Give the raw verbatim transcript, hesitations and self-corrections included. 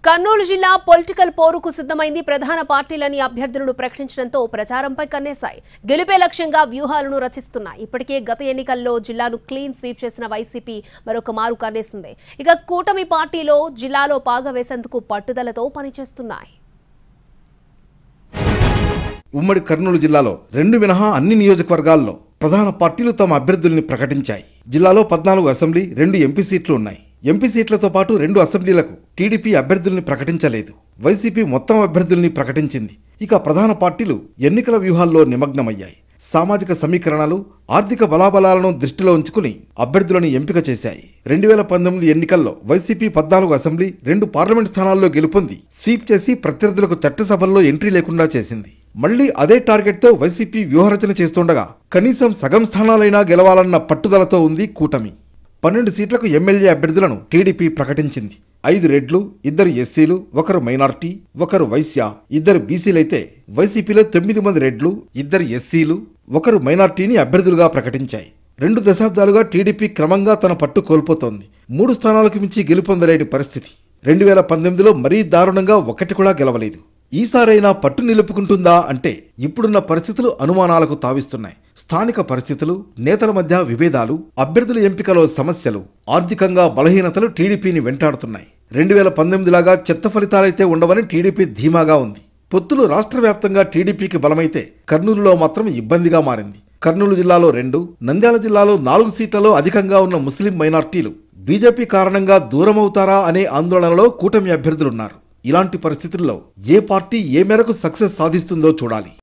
కర్నూలు జిల్లా పొలిటికల్ పోరుకు సిద్ధమైంది. ప్రధాన పార్టీలని అభ్యర్థులను ప్రకటించడంతో ప్రచారంపై కన్నేశాయి. గెలుపే లక్ష్యంగా వ్యూహాలను రచిస్తున్నాయి. ఇప్పటికే గత ఎన్నికల్లో జిల్లాను క్లీన్ స్వీప్ చేసిన వైసీపీ మరొక మారు కన్నేసింది. ఇక కూటమి పార్టీలో జిల్లాలో పాగా వేసేందుకు పట్టుదలతో పనిచేస్తున్నాయి. ఉమ్మడి కర్నూలు జిల్లాలో రెండు మినహా అన్ని నియోజకవర్గాల్లో ప్రధాన పార్టీలు తమ అభ్యర్థుల్ని ప్రకటించాయి. జిల్లాలో పద్నాలుగు అసెంబ్లీ, రెండు ఎంపీ సీట్లు ఉన్నాయి. ఎంపీ సీట్లతో పాటు రెండు అసెంబ్లీలకు టీడీపీ అభ్యర్థుల్ని ప్రకటించలేదు. వైసీపీ మొత్తం అభ్యర్థుల్ని ప్రకటించింది. ఇక ప్రధాన పార్టీలు ఎన్నికల వ్యూహాల్లో నిమగ్నమయ్యాయి. సామాజిక సమీకరణలు, ఆర్థిక బలాబలాలను దృష్టిలో ఉంచుకుని అభ్యర్థులను ఎంపిక చేశాయి. రెండు వేల పంతొమ్మిది ఎన్నికల్లో వైసీపీ పద్నాలుగు అసెంబ్లీ, రెండు పార్లమెంట్ స్థానాల్లో గెలుపొంది స్వీప్ చేసి ప్రత్యర్థులకు చట్టసభల్లో ఎంట్రీ లేకుండా చేసింది. మళ్లీ అదే టార్గెట్తో వైసీపీ వ్యూహరచన చేస్తుండగా కనీసం సగం స్థానాలైనా గెలవాలన్న పట్టుదలతో ఉంది కూటమి. పన్నెండు సీట్లకు ఎమ్మెల్యే అభ్యర్థులను టీడీపీ ప్రకటించింది. ఐదు రెడ్లు, ఇద్దరు ఎస్సీలు, ఒకరు మైనార్టీ, ఒకరు వైశ్య, ఇద్దరు బీసీలైతే వైసీపీలో తొమ్మిది మంది రెడ్లు, ఇద్దరు ఎస్సీలు, ఒకరు మైనార్టీని అభ్యర్థులుగా ప్రకటించాయి. రెండు దశాబ్దాలుగా టీడీపీ క్రమంగా తన పట్టు కోల్పోతోంది. మూడు స్థానాలకు మించి గెలుపొందలేని పరిస్థితి. రెండు వేల పంతొమ్మిదిలో మరీ దారుణంగా ఒకటి కూడా గెలవలేదు. ఈసారైనా పట్టు నిలుపుకుంటుందా అంటే ఇప్పుడున్న పరిస్థితులు అనుమానాలకు తావిస్తున్నాయి. స్థానిక పరిస్థితులు, నేతల మధ్య విభేదాలు, అభ్యర్థుల ఎంపికలో సమస్యలు, ఆర్థికంగా బలహీనతలు టీడీపీని వెంటాడుతున్నాయి. రెండు వేల పంతొమ్మిదిలాగా చెత్త ఫలితాలైతే ఉండవని టీడీపీ ధీమాగా ఉంది. పొత్తులు రాష్ట్ర వ్యాప్తంగా టీడీపీకి బలమైతే కర్నూలులో మాత్రం ఇబ్బందిగా మారింది. కర్నూలు జిల్లాలో రెండు, నంద్యాల జిల్లాలో నాలుగు సీట్లలో అధికంగా ఉన్న ముస్లిం మైనార్టీలు బీజేపీ కారణంగా దూరమవుతారా అనే ఆందోళనలో కూటమి అభ్యర్థులున్నారు. ఇలాంటి పరిస్థితుల్లో ఏ పార్టీ ఏ మేరకు సక్సెస్ సాధిస్తుందో చూడాలి.